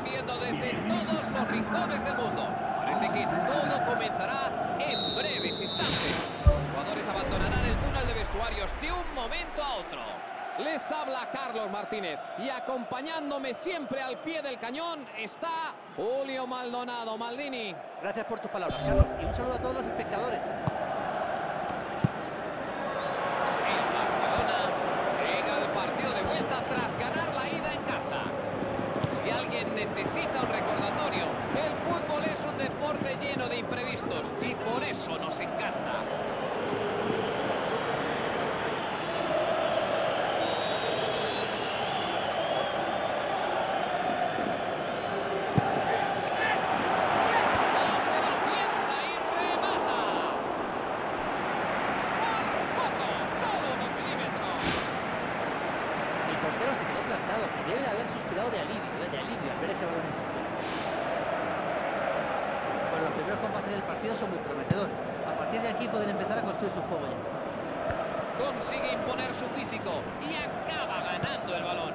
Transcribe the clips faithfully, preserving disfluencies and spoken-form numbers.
están viendo desde todos los rincones del mundo. Parece que todo comenzará en breves instantes. Los jugadores abandonarán el túnel de vestuarios de un momento a otro. Les habla Carlos Martínez y acompañándome siempre al pie del cañón está Julio Maldonado. Maldini. Gracias por tus palabras, Carlos, y un saludo a todos los espectadores. El Barcelona llega al partido de vuelta tras ganar la ida en casa. Si alguien necesita un recordatorio, el fútbol es un deporte lleno de imprevistos y por eso nos encanta. Se quedó plantado, que debe de haber suspirado de alivio, de alivio al ver ese balón en ese fuego. Bueno, los primeros compases del partido son muy prometedores. A partir de aquí pueden empezar a construir su juego ya. Consigue imponer su físico y acaba ganando el balón.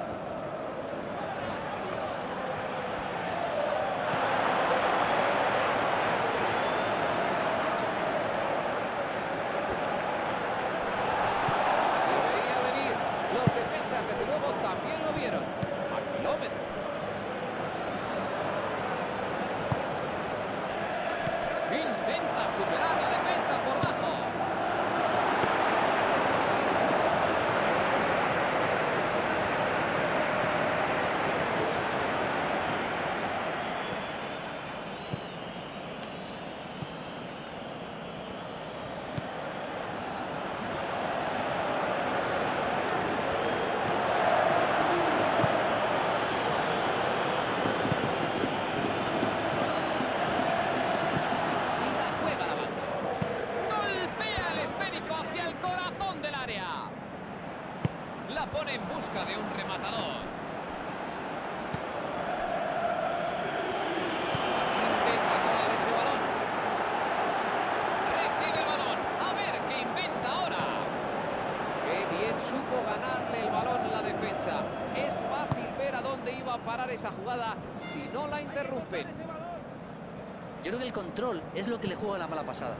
Desde luego también lo vieron a kilómetros. Intenta superar la defensa por bajo. La pone en busca de un rematador. Intenta colar ese balón. Recibe el balón. A ver qué inventa ahora. Qué bien supo ganarle el balón en la defensa. Es fácil ver a dónde iba a parar esa jugada si no la interrumpen. Yo creo que el control es lo que le juega la mala pasada.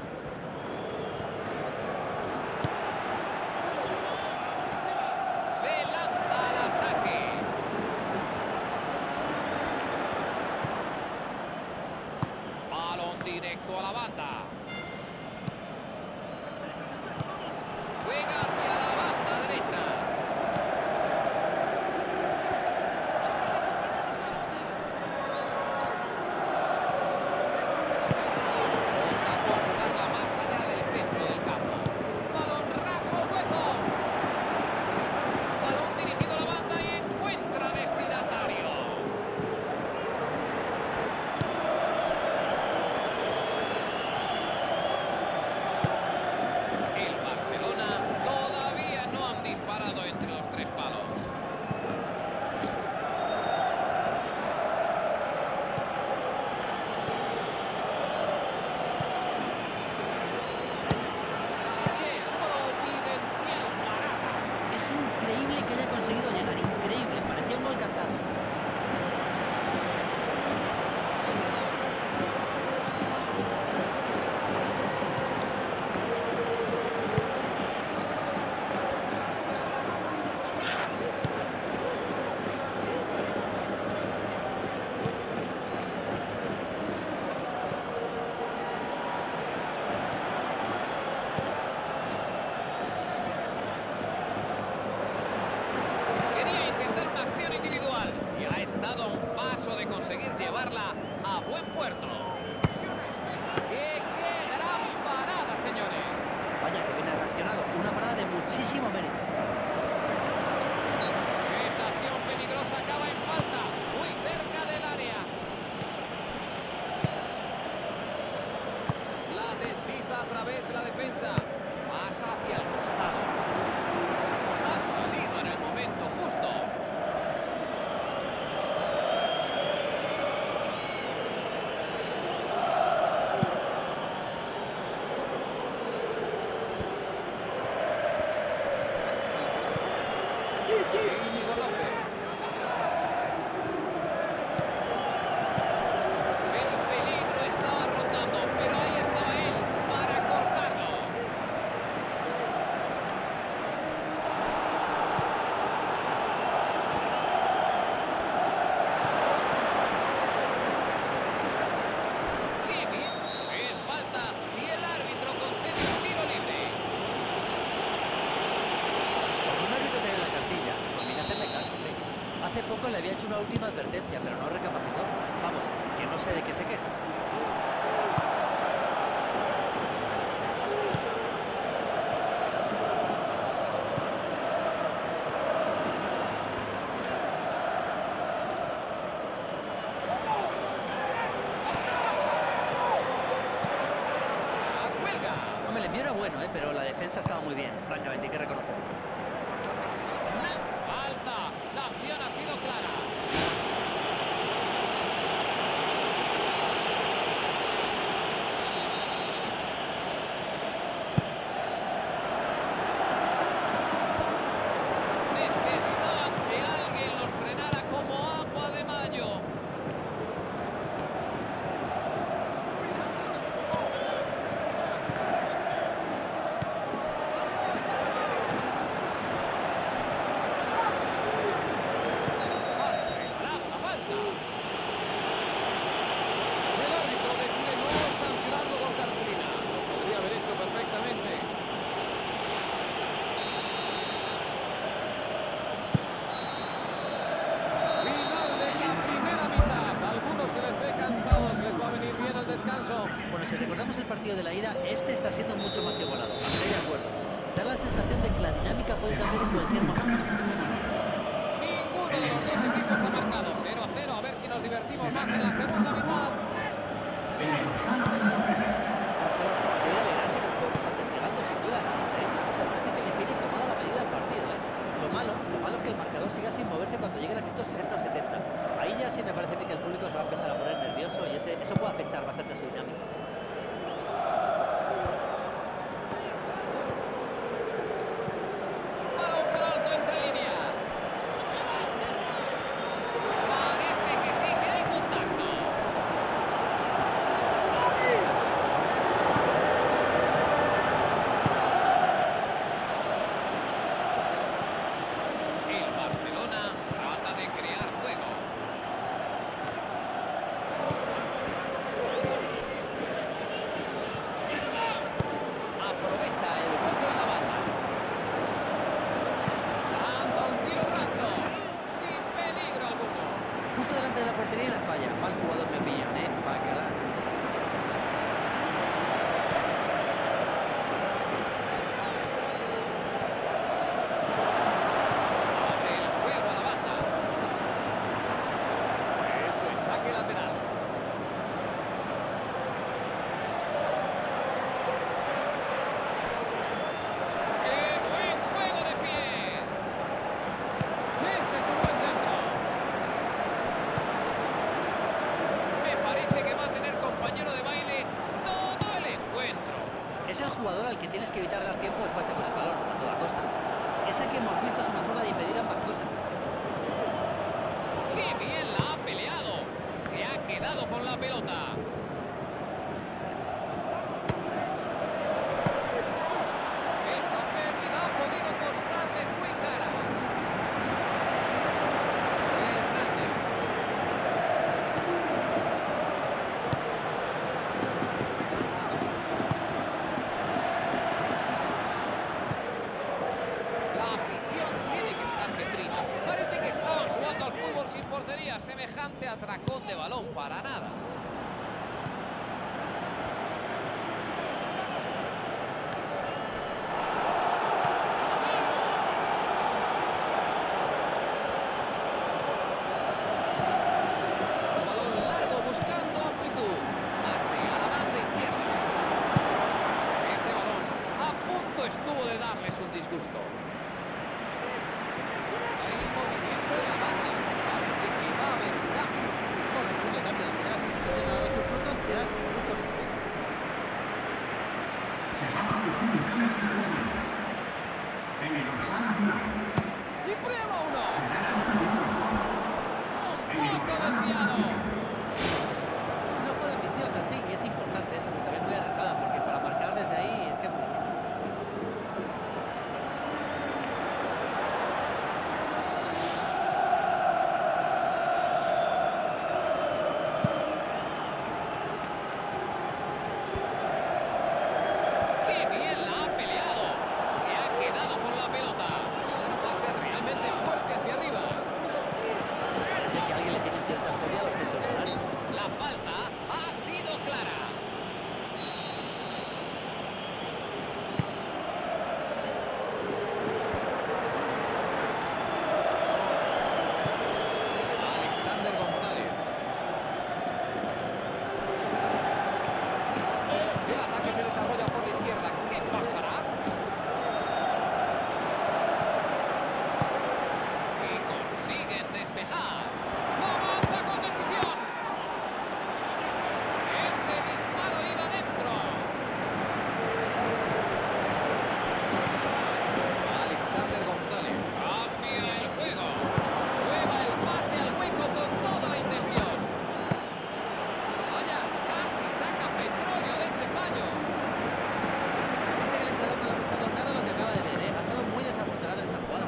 Directo a la banda. Juega hacia la banda derecha. Opta por jugarla más allá del centro del campo. Balón raso al hueco. Balón dirigido a la banda y encuentra destinatario. Entre los tres palos. ¡Qué providencial parada! Es increíble que haya conseguido llegar, increíble, parecía un gol cantado. Estado a un paso de conseguir llevarla a buen puerto. ¡Qué, qué gran parada, señores! Vaya, que bien ha reaccionado. Una parada de muchísimo mérito. Esa acción peligrosa acaba en falta, muy cerca del área. La desliza a través de la defensa. Pasa hacia el costado. Ha salido en el momento justo. Íñigo López. había hecho una última advertencia, pero no recapacitó. Vamos, que no sé de qué se queja. El envío era bueno, ¿eh? Pero la defensa estaba muy bien, francamente, hay que reconocerlo. Falta, la acción ha sido clara. Necesitaban que alguien los frenara como agua de mayo. Bueno, si recordamos el partido de la ida, este está siendo mucho más igualado. Estoy de acuerdo. Da la sensación de que la dinámica puede cambiar en cualquier momento. Ninguno de los dos equipos ha marcado. cero a cero. A ver si nos divertimos más en la segunda mitad. Debe alegrarse con el juego que están entregando, sin duda. O sea, parece que le tiene tomada la medida al partido, ¿eh? Lo malo, lo malo es que el marcador siga sin moverse cuando llegue al minuto sesenta o setenta. Ahí ya sí me parece a mí que el público se va a empezar a poner nervioso y ese, eso puede afectar bastante a su dinámica. Balón por alto entre líneas. Parece que sí que hay contacto. El Barcelona trata de crear juego. Aprovecha el hueco en la banda. Lanza un tiro raso. Sin peligro alguno. Justo delante de la portería y la falla. Mal jugador, mi opinión, ¿eh? Bacalá. Abre el juego a la banda. Eso es saque lateral. ¡Qué buen juego de pies! ¡Ese es un buen centro! Me parece que va a tener compañero de baile todo el encuentro. Es el jugador al que tienes que evitar dar tiempo o espacio con el balón, a toda costa. Esa que hemos visto es una forma de impedir ambas cosas. ¡Qué bien la ha peleado! Se ha quedado con la pelota. Esa pérdida ha podido costarles muy cara. Hernández. La afición tiene que estar que trina. Parece que estaban jugando al fútbol sin portería. Semejante atracón de balón para nada. desarrolla por la izquierda. ¿Qué pasará? Y consiguen despejar. ¡Lo lanza con decisión! Ese disparo iba dentro. Alexander González cambia el juego. Prueba el pase al hueco con toda la intención. Vaya, casi saca petróleo de ese fallo. Parece que el entrenador no le ha gustado nada lo que acaba de ver, ¿eh? Ha estado muy desafortunado en esta jugada.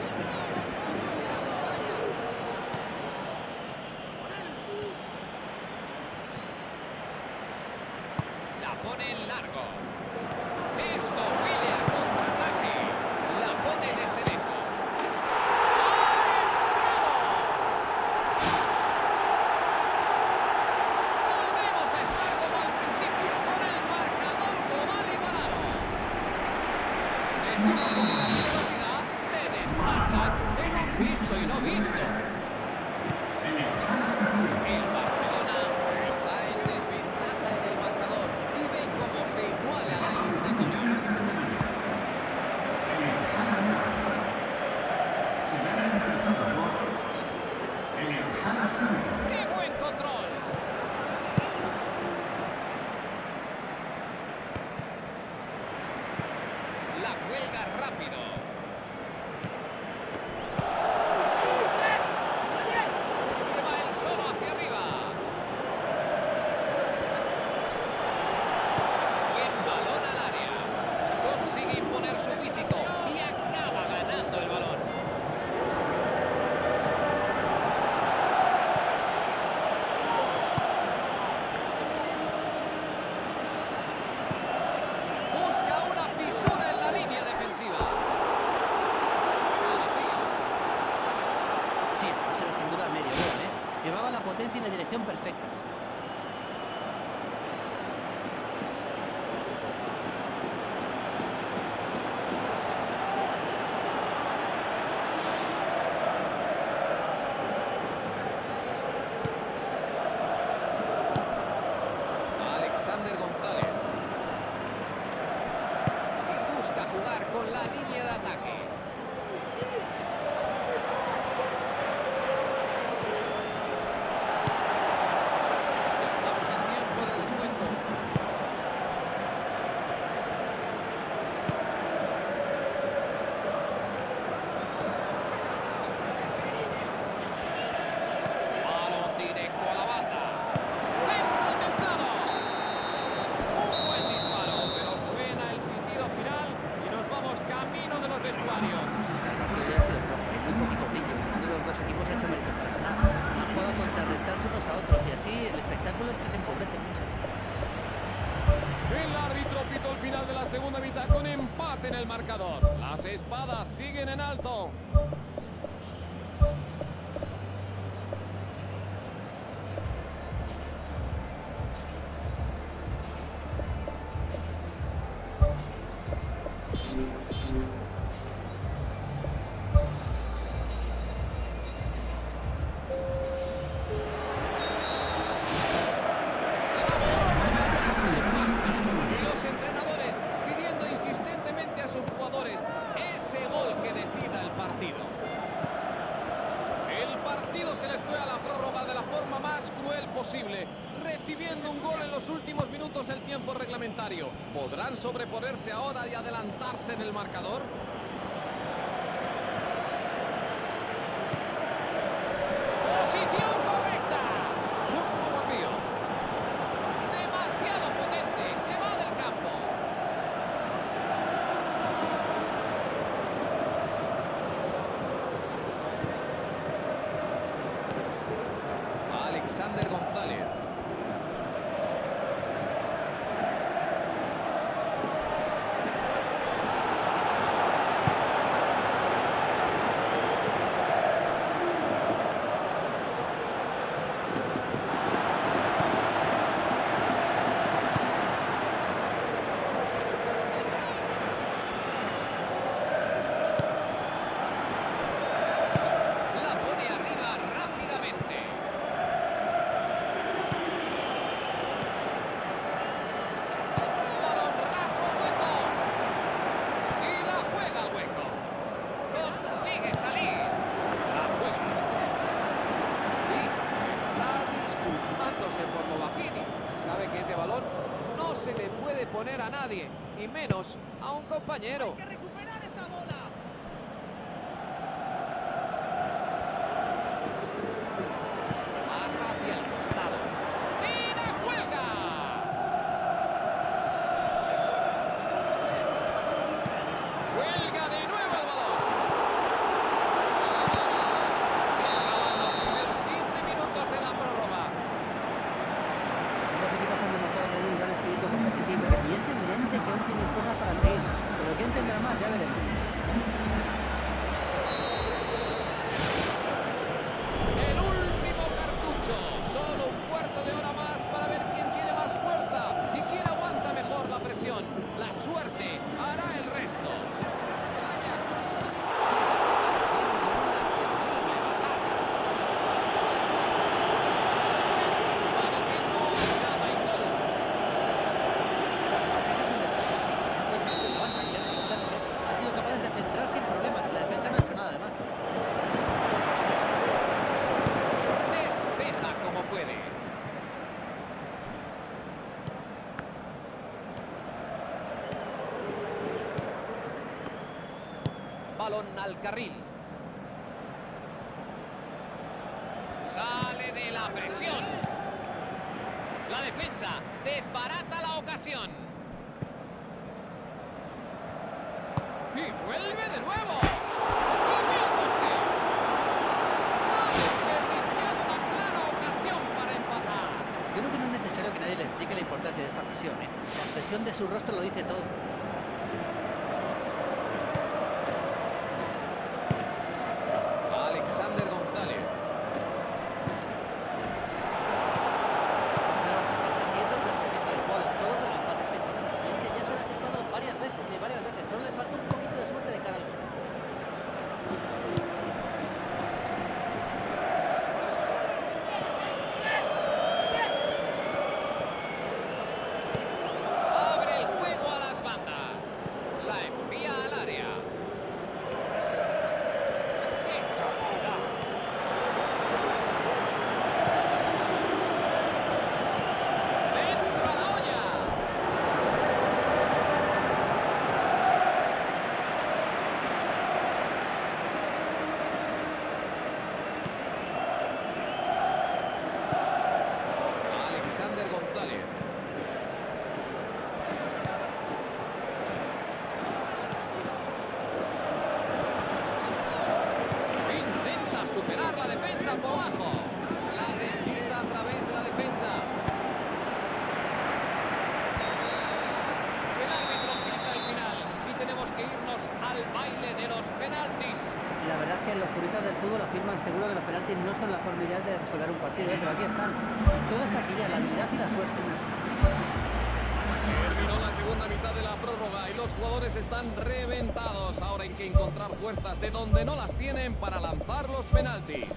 La pone en largo. Esto huele a contraataque. La pone desde lejos. Volvemos a estar como al principio, con el marcador global igualado. Esa profundidad y velocidad te despachan en un visto y no visto. El Barcelona está en desventaja en el marcador y ve cómo se iguala la eliminatoria. ¡Qué buen control! La cuelga rápido. Se va él solo hacia arriba. Buen balón al área. Consigue imponer su físico y acaba ganando el balón. Busca una fisura en la línea defensiva. Sí, eso era sin duda medio gol, ¿eh? Llevaba la potencia y la dirección perfectas. Alexander González. Y busca jugar con la línea de ataque. Ya estamos en tiempo de descuento. Balón directo a la banda. Centro templado. Un buen disparo, pero suena el pitido final y nos vamos camino de los vestuarios. El partido ya ha sido flojo, hay muy poquito brillo. Ninguno de los dos equipos ha hecho mérito para ganar. Han jugado a contrarrestarse unos a otros y así el espectáculo es que se empobrece mucho. El árbitro pitó el final de la segunda mitad con empate en el marcador. Las espadas siguen en alto. La prórroga ya está en marcha y los entrenadores pidiendo insistentemente a sus jugadores ese gol que decida el partido. El partido se les fue a la prórroga de la forma más cruel posible, recibiendo un gol en los últimos minutos del tiempo reglamentario. ¿Podrán sobreponerse ahora y adelantarse en el marcador? Posición correcta. Muy buen envío. Demasiado potente. Se va del campo. Alexander González. poner a nadie, y menos a un compañero. Hay que recuperar esa bola. Pasa hacia el costado. ¡Y la cuelga! Cuelga de nuevo el balón. Se acaban los primeros quince minutos de la prórroga. Los equipos han demostrado tener un gran espíritu competitivo y es evidente que aún tienen cosas para seguir. Pero ¿quién tendrá más? Ya veremos. El último cartucho. Solo un cuarto de hora más para ver quién tiene más fuerza y quién aguanta mejor la presión. La suerte hará el resto. Está siendo una terrible batalla. Buen disparo que no acaba en gol. Es un desastre. No se le levanta y tiene que hacerlo, ¿eh? Ha sido capaz de centrar sin problemas. La defensa no ha hecho nada, además. Despeja como puede. Balón al carril. Sale de la presión. La defensa desbarata la ocasión. Y vuelve de nuevo. ¡Y mira el poste! Ha desperdiciado una clara ocasión para empatar. Yo creo que no es necesario que nadie le explique la importancia de esta presión, ¿eh? La expresión de su rostro lo dice todo. Alexander González. Claro, está siguiendo el planteamiento del juego, todo con el empate en mente. Y es que ya se han acertado varias veces, ¿eh? Varias veces. Solo les falta un poquito de suerte de cara al gol. Abre el juego a las bandas. La envía al área. ¡Qué calidad! ¡Centro a la olla! Alexander González. Intenta superar la defensa por abajo. La desliza a través de la defensa. El árbitro pita el final y tenemos que irnos al baile de los penaltis. Y la verdad es que los puristas del fútbol afirman seguro que los penaltis no son la forma ideal de resolver un partido, ¿eh? Pero aquí están. Todo está aquí ya, la habilidad y la suerte. Terminó la segunda mitad de la prórroga y los jugadores están reventados. Ahora hay que encontrar fuerzas de donde no las tienen para lanzar los penaltis.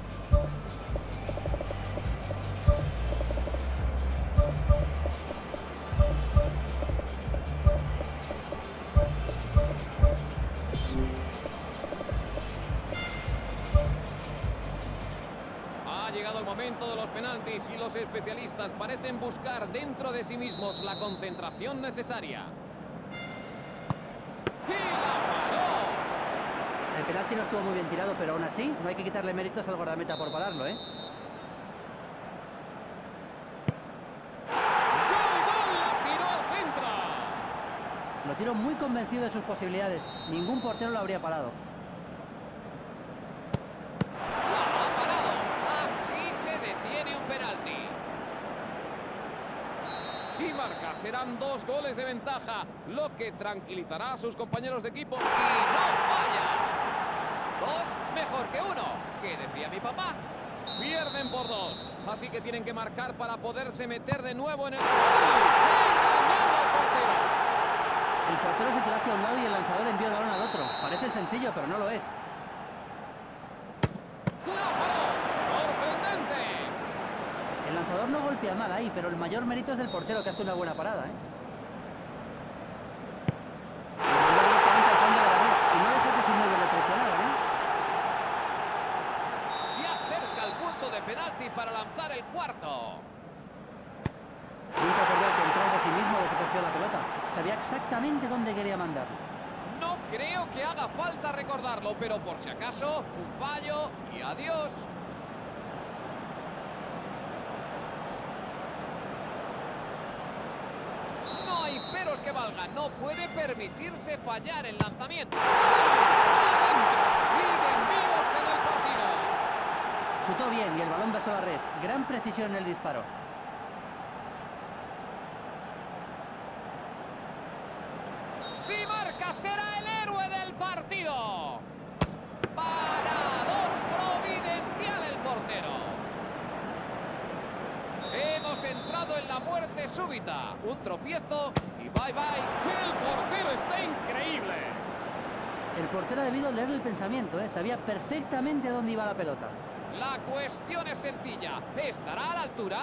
Ha llegado el momento de los penaltis y los especialistas parecen buscar dentro de sí mismos la concentración necesaria. ¡Y la paró! El penalti no estuvo muy bien tirado, pero aún así no hay que quitarle méritos al guardameta por pararlo, ¿eh? ¡Gol, gol! ¡La tiró al centro! Lo tiró muy convencido de sus posibilidades. Ningún portero lo habría parado. La ha parado. Así se detiene un penalti. Si marca, serán dos goles de ventaja, lo que tranquilizará a sus compañeros de equipo. Y no falla. Dos mejor que uno. ¿Qué decía mi papá? Pierden por dos, así que tienen que marcar para poderse meter de nuevo en el... ¡Engañado al portero! El portero se tiró hacia un lado y el lanzador envió el balón al otro. Parece sencillo, pero no lo es. ¡La paró! ¡Sorprendente! El lanzador no golpea mal ahí, pero el mayor mérito es del portero, que hace una buena parada, ¿eh? Y mandó directamente al fondo de la red, y no dejó que sus nueve le presionaran, ¿eh? Se acerca al punto de penalti para lanzar el cuarto. Nunca perdió el control de sí mismo desde que dirigió la pelota. Sabía exactamente dónde quería mandar. No creo que haga falta recordarlo, pero por si acaso, un fallo y adiós. No hay peros que valgan, no puede permitirse fallar el lanzamiento. Siguen vivos en el partido. Chutó bien y el balón besó la red. Gran precisión en el disparo. Si marca, será el héroe del partido. Paradón providencial el portero. Hemos entrado en la muerte súbita. Un tropiezo y bye bye. El portero está increíble. El portero ha debido leer el pensamiento, ¿eh? Sabía perfectamente dónde iba la pelota. La cuestión es sencilla. ¿Estará a la altura?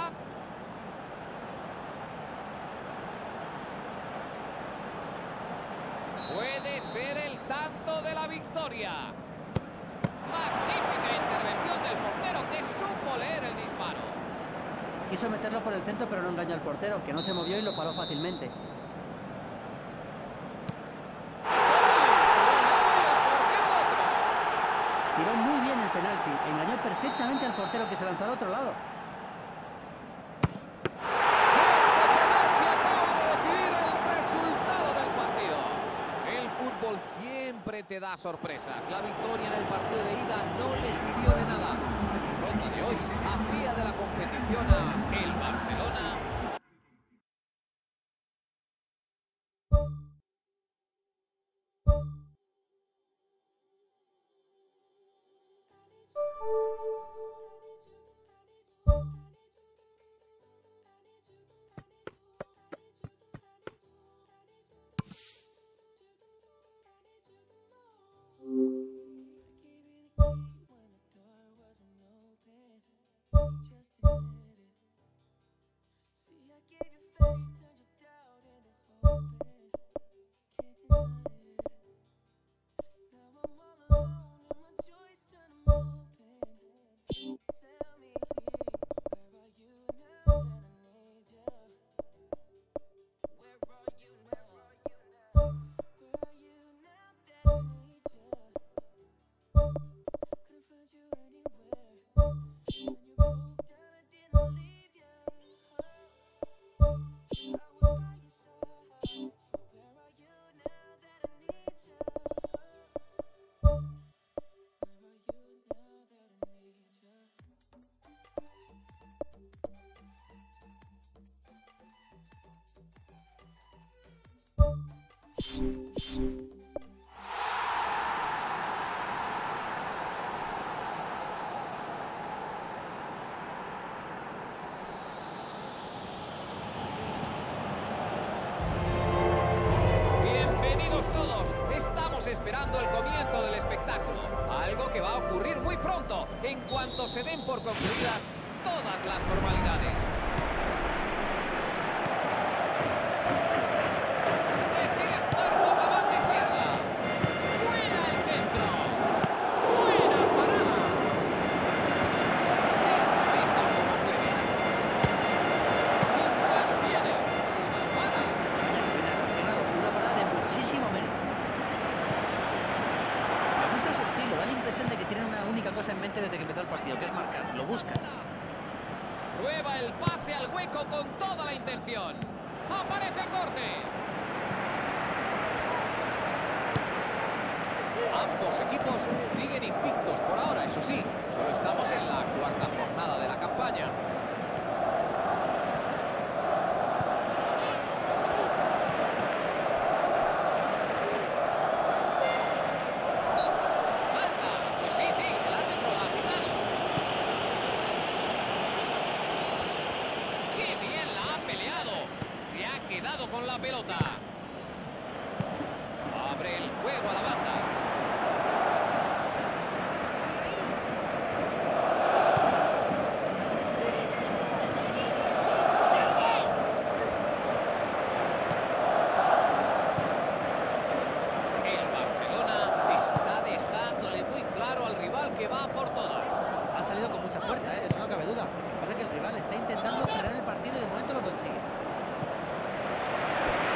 Puede ser el tanto de la victoria. Magnífica intervención del portero que supo leer el disparo. Quiso meterlo por el centro, pero no engañó al portero, que no se movió y lo paró fácilmente. Tiró muy bien el penalti. Engañó perfectamente al portero que se lanzó al otro lado. Ese penalti acaba de decidir el resultado del partido. El fútbol siempre te da sorpresas. La victoria en el partido de ida no le sirvió de nada. La ronda de hoy hacía de la competición a el Barcelona. Esperando el comienzo del espectáculo, algo que va a ocurrir muy pronto, en cuanto se den por concluidas todas las formalidades. Decide jugar por la banda izquierda. ¡Vuela al centro! ¡Buena parada! Despeja como puede. Interviene. Una parada. Una parada de muchísimo mérito. Da la impresión de que tienen una única cosa en mente desde que empezó el partido, que es marcar. Lo buscan. Prueba el pase al hueco con toda la intención. Aparece el corte. Ambos equipos siguen invictos por ahora, eso sí. Solo estamos en la cuarta jornada de la campaña. Con la pelota. Abre el juego a la banda. El Barcelona está dejándole muy claro al rival que va por todas. Ha salido con mucha fuerza, ¿eh? Eso no cabe duda. Lo que pasa es que el rival está intentando frenar el partido y de momento lo consigue.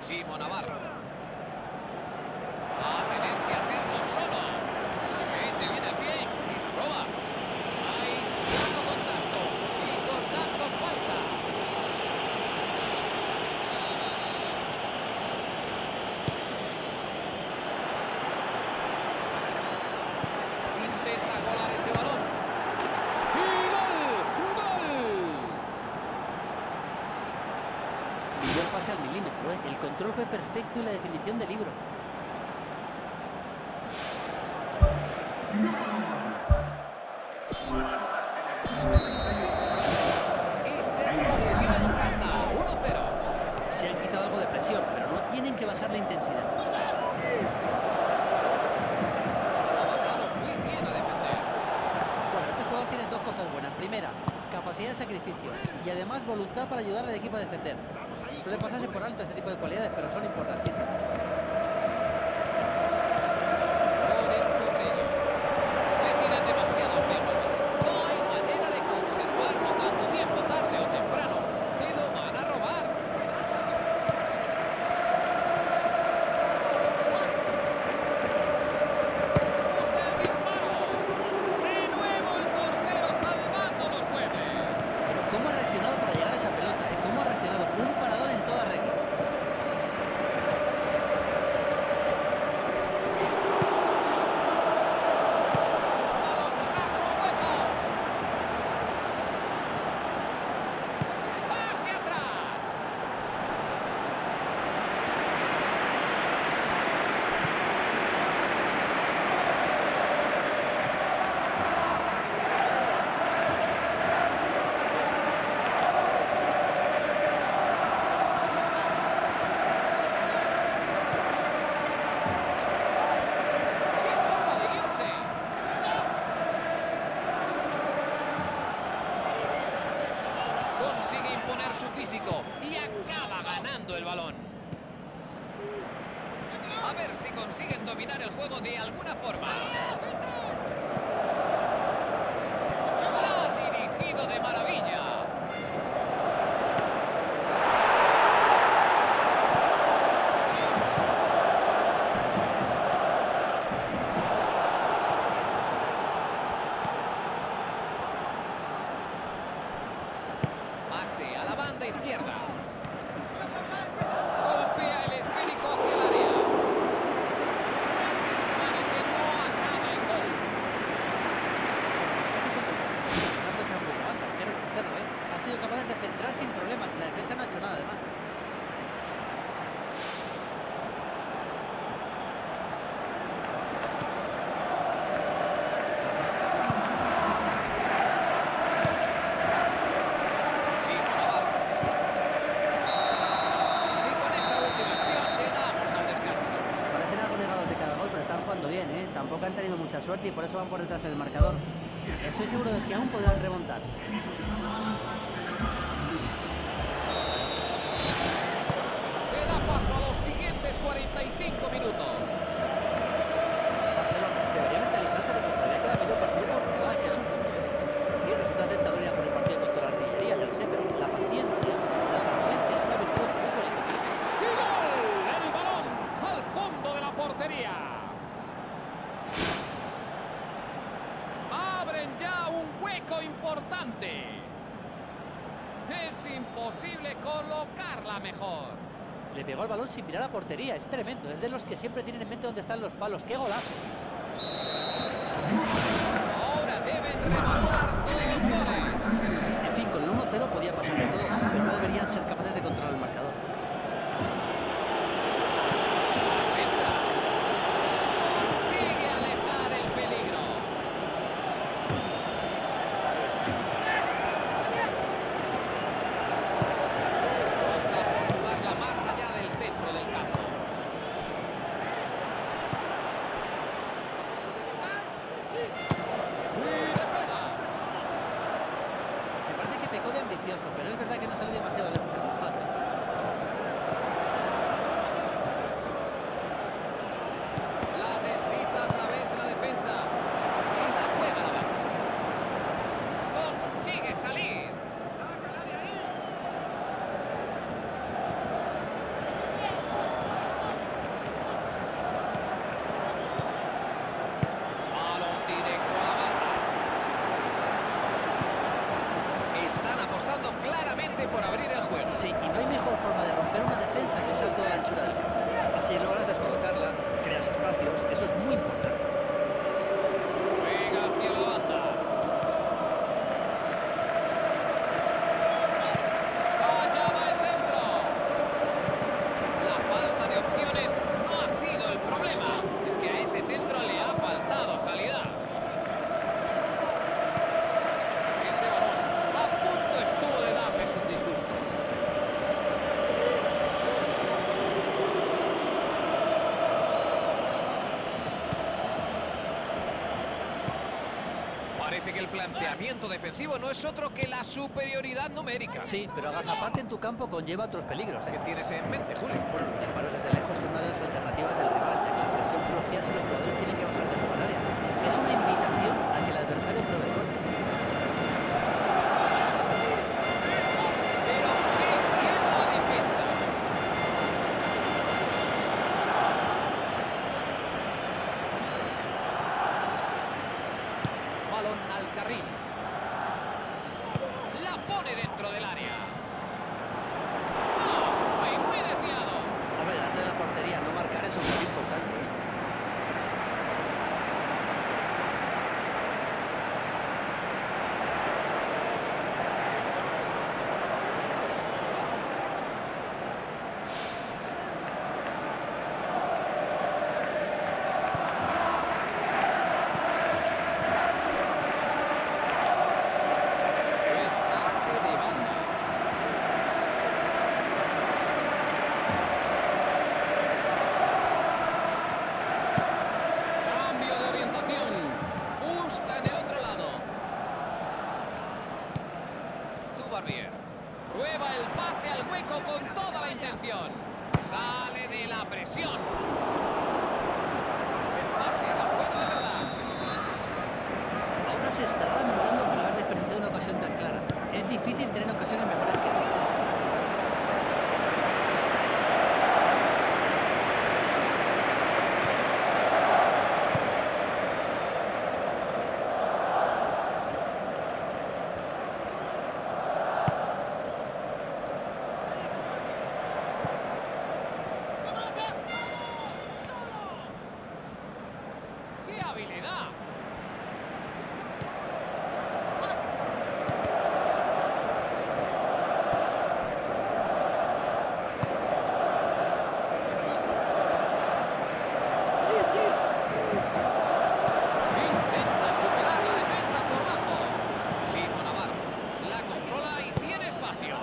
Chimo Navarro. Va a tener que hacerlo solo. Mete bien el pie y roba. Hay sano contacto y por tanto falta. Intenta colar ese balón. ¡Y gol! ¡Gol! Pidió el pase al milímetro, ¿eh? El control fue perfecto y la definición de libro. Y se rompió el canta. uno cero. Se han quitado algo de presión, pero no tienen que bajar la intensidad. Ha bajado muy bien a defender. Bueno, este jugador tiene dos cosas buenas. Primera, capacidad de sacrificio y además voluntad para ayudar al equipo a defender. Suele pasarse por alto este tipo de cualidades, pero son importantísimas. Lorenzo Reyes. Le tiran demasiado pie al balón. No hay manera de conservarlo tanto tiempo, tarde o temprano. Te lo van a robar. Busca el disparo. De nuevo el portero salvando los jueves. Pero ¿cómo ha reaccionado para llegar a esa pelota? ¿Eh? ¿Cómo ha reaccionado? Un parador en toda regla. Balón raso al hueco. Hacia atrás. ¡Qué forma de irse! Consigue imponer su físico y acaba ganando el balón. A ver si consiguen dominar el juego de alguna forma. Ha dirigido de maravilla. Pase a la banda izquierda. Golpea el esférico hacia el área. El disparo que no acaba en gol. Estos son dos hombres. Fernando se ha muy levanta, hay que reconocerlo, ¿eh? Han sido capaces de centrar sin problemas. La defensa no ha hecho nada, además. Chimo Navarro. Y con esa última acción llegamos al descanso. Parecen algo negados de cada gol, pero están jugando bien, ¿eh? Tampoco han tenido mucha suerte y por eso van por detrás del marcador. Estoy seguro de que aún podrán remontar. Se da paso a los siguientes cuarenta y cinco minutos. Barcelona debería mentalizarse de que todavía queda medio partido por jugar, si es un punto eso. Sí, resulta tentador ir a por el partido contra la artillería, ya lo sé, pero la paciencia, la paciencia es una virtud del fútbol y ¡Y gol! El balón al fondo de la portería. Abren ya un hueco importante. Es imposible colocarla mejor. le pegó el balón sin mirar a portería. Es tremendo, es de los que siempre tienen en mente dónde están los palos. ¡Qué golazo! Ahora deben remontar todos los goles. En fin, con el uno cero podía pasar de todo, pero no deberían ser capaces de controlar el marcador. Entra. Consigue alejar el peligro. Opta por jugarla más allá del centro del campo. Me parece que pecó de ambicioso, pero es verdad que no salió demasiado lejos el disparo. La desliza a través de la defensa. Y la juega la banda. Consigue salir. anchura del campo. Así logras descolocarla, creas espacios, eso es muy importante. Venga hacia la banda. Allá va el centro. La falta de opciones no ha sido el problema. Es que a ese centro le ha faltado calidad. Ese balón a punto estuvo de darles un disgusto. Parece que el planteamiento defensivo no es otro que la superioridad numérica. Sí, pero agazaparte en tu campo conlleva otros peligros, ¿Qué ¿eh? tienes en mente, Julio? Bueno, los disparos desde lejos son una de las alternativas del rival, ya que la presión flojea si los jugadores tienen que bajar de nuevo al área. Es una invitación a que el adversario pruebe suerte. Pero qué bien la defensa. Balón al carril. La pone dentro del área. ¡No! Fue muy desviado. Hombre, delante de la portería, no marcar es un muy importante, ¿eh? Es saque de banda. Cambio de orientación. Busca en el otro lado. Tú, Barbier. Prueba el pase al hueco con toda la intención. Sale de la presión. El pase era bueno de verdad. Ahora se estará lamentando por haber desperdiciado una ocasión tan clara. Es difícil tener ocasiones mejores que esa. ¡Qué habilidad! Intenta superar la defensa por bajo. Chimo Navarro la controla y tiene espacio.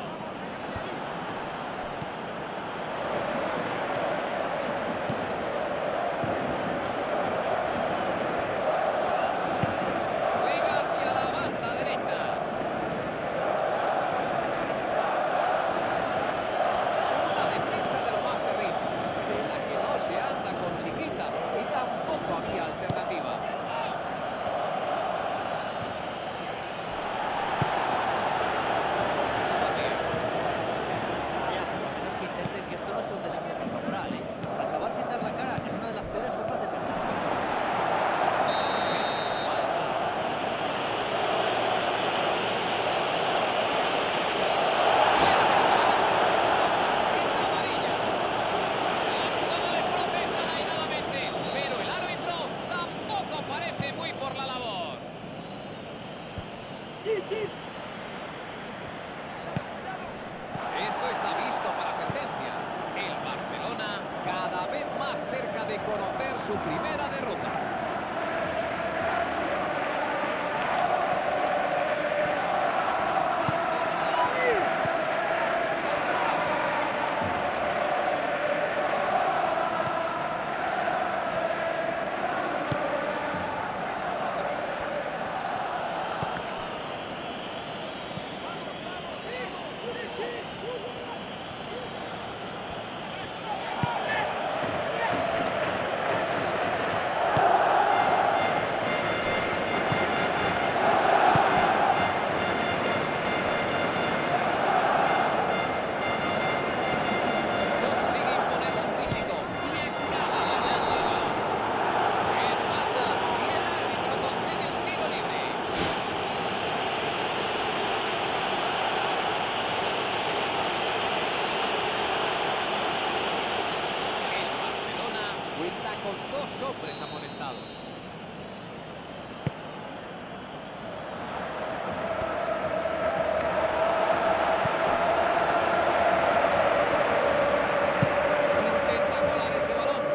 Juega hacia la banda derecha. Una defensa de lo más terrible, de la que no se anda con chiquitas y tampoco había alternativa. Barbier. Ya, por lo menos que intenten que esto no sea un desastre temporal, ¿eh? Acabar sin dar la cara es una de las peores formas de perder. Falta. Tarjeta amarilla. Los jugadores protestan airadamente, pero el árbitro tampoco parece muy por la labor. Esto está visto para sentencia. El Barcelona cada vez más cerca de conocer su primera derrota. Cuenta con dos hombres amonestados. Intenta colar ese balón.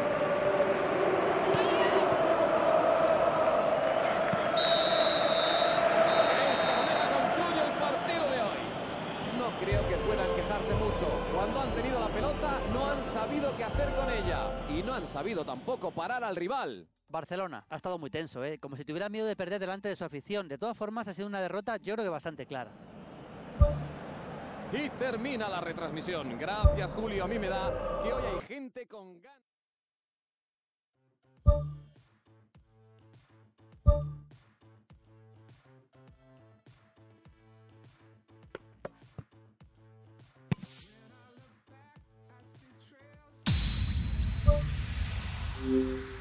De esta manera concluye el partido de hoy. No creo que puedan quejarse mucho. Cuando han tenido la pelota, no han sabido qué hacer con ella. Y no han sabido tampoco parar al rival. Barcelona ha estado muy tenso, ¿eh? Como si tuviera miedo de perder delante de su afición. De todas formas, ha sido una derrota, yo creo que bastante clara. Y termina la retransmisión. Gracias, Julio. A mí me da que hoy hay gente con ganas. We'll be right back.